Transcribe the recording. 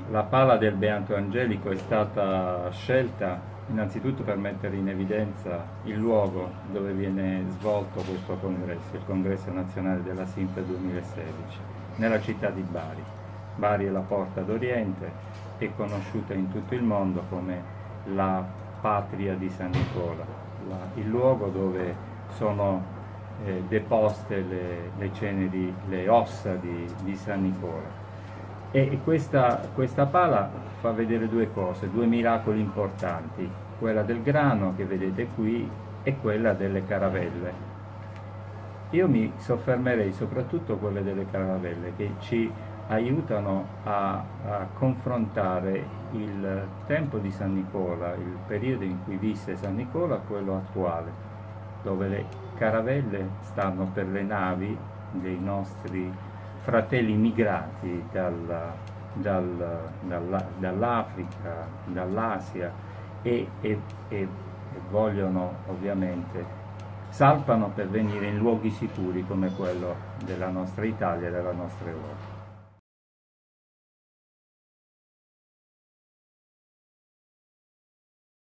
La pala del Beato Angelico è stata scelta innanzitutto per mettere in evidenza il luogo dove viene svolto questo congresso, il Congresso Nazionale della SINF 2016, nella città di Bari. Bari è la porta d'Oriente, è conosciuta in tutto il mondo come la patria di San Nicola, il luogo dove sono deposte le ceneri, le ossa di San Nicola. E questa pala fa vedere due cose, due miracoli importanti, quella del grano che vedete qui e quella delle caravelle. Io mi soffermerei soprattutto quelle delle caravelle che ci aiutano a confrontare il tempo di San Nicola, il periodo in cui visse San Nicola, a quello attuale, dove le caravelle stanno per le dei nostri fratelli migrati dall'Africa, dall'Asia e vogliono ovviamente, salpano per venire in luoghi sicuri come quello della nostra Italia e della nostra Europa.